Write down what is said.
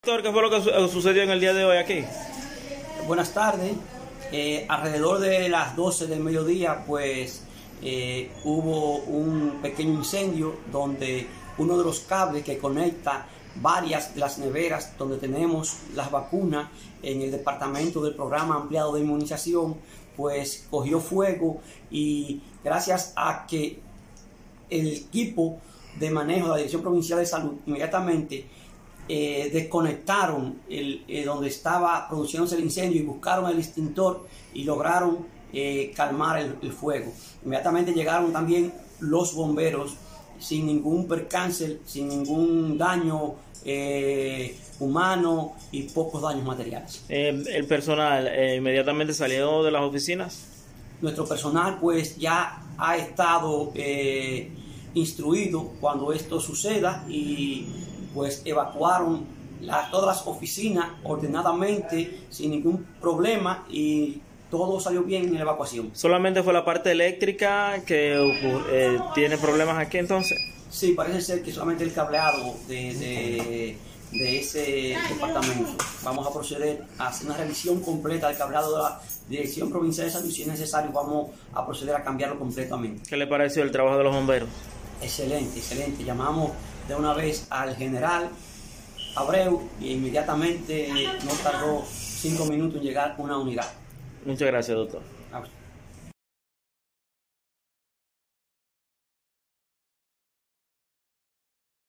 Doctor, ¿qué fue lo que sucedió en el día de hoy aquí? Buenas tardes. Alrededor de las 12 del mediodía, pues hubo un pequeño incendio donde uno de los cables que conecta varias de las neveras donde tenemos las vacunas en el departamento del programa ampliado de inmunización, pues cogió fuego, y gracias a que el equipo de manejo de la Dirección Provincial de Salud inmediatamente desconectaron donde estaba produciéndose el incendio y buscaron el extintor y lograron calmar el fuego. Inmediatamente llegaron también los bomberos sin ningún percance, sin ningún daño humano y pocos daños materiales. ¿El personal inmediatamente salió de las oficinas? Nuestro personal pues ya ha estado instruido cuando esto suceda, y pues evacuaron todas las oficinas ordenadamente sin ningún problema, y todo salió bien en la evacuación. ¿Solamente fue la parte eléctrica que tiene problemas aquí entonces? Sí, parece ser que solamente el cableado de ese departamento. Vamos a proceder a hacer una revisión completa del cableado de la Dirección Provincial de Salud. Si es necesario, vamos a proceder a cambiarlo completamente. ¿Qué le pareció el trabajo de los bomberos? Excelente, excelente. Llamamos de una vez al general Abreu y inmediatamente no tardó 5 minutos en llegar una unidad. Muchas gracias, doctor.